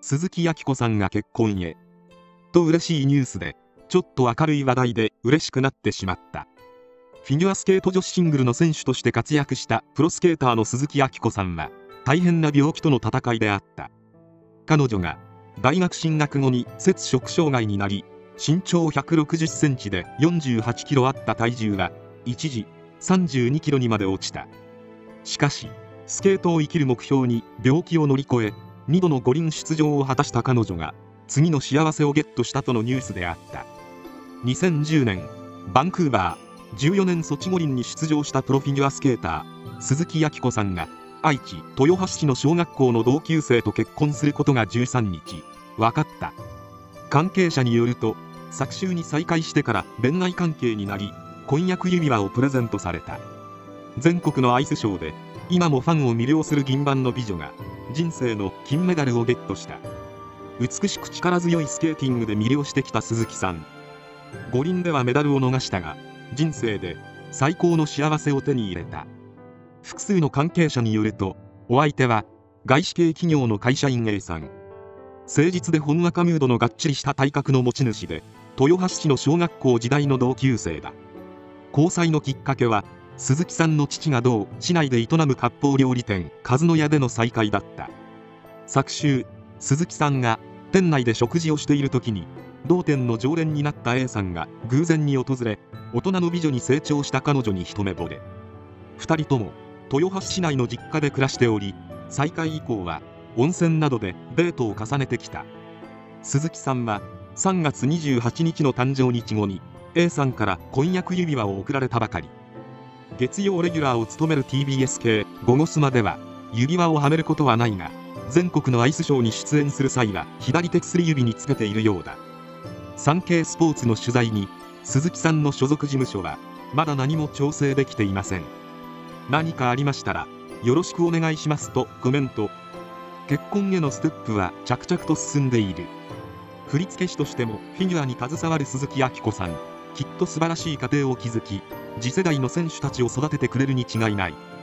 鈴木亜希子さんが結婚へと嬉しいニュースで、ちょっと明るい話題で嬉しくなってしまった。フィギュアスケート女子シングルの選手として活躍したプロスケーターの鈴木亜希子さんは大変な病気との戦いであった。彼女が大学進学後に摂食障害になり、身長160センチで48キロあった体重は一時32キロにまで落ちた。しかしスケートを生きる目標に病気を乗り越え、2度の五輪出場を果たした彼女が次の幸せをゲットしたとのニュースであった。2010年バンクーバー、14年ソチ五輪に出場したプロフィギュアスケーター鈴木亜希子さんが愛知豊橋市の小学校の同級生と結婚することが13日分かった。関係者によると、昨週に再会してから恋愛関係になり、婚約指輪をプレゼントされた。全国のアイスショーで今もファンを魅了する銀盤の美女が人生の金メダルをゲットした。美しく力強いスケーティングで魅了してきた鈴木さん。五輪ではメダルを逃したが、人生で最高の幸せを手に入れた。複数の関係者によると、お相手は外資系企業の会社員 A さん。誠実でほんわかムードのがっちりした体格の持ち主で、豊橋市の小学校時代の同級生だ。交際のきっかけは、鈴木さんの父が同市内で営む割烹料理店和の屋での再会だった。昨週、鈴木さんが店内で食事をしている時に、同店の常連になった A さんが偶然に訪れ、大人の美女に成長した彼女に一目惚れ。2人とも豊橋市内の実家で暮らしており、再会以降は温泉などでデートを重ねてきた。鈴木さんは3月28日の誕生日後に A さんから婚約指輪を贈られたばかり。月曜レギュラーを務める TBS 系ゴゴスマでは指輪をはめることはないが、全国のアイスショーに出演する際は左手薬指につけているようだ。サンケイスポーツの取材に、鈴木さんの所属事務所はまだ何も調整できていません。何かありましたらよろしくお願いしますとコメント。結婚へのステップは着々と進んでいる。振付師としてもフィギュアに携わる鈴木亜希子さん、きっと素晴らしい家庭を築き、次世代の選手たちを育ててくれるに違いない。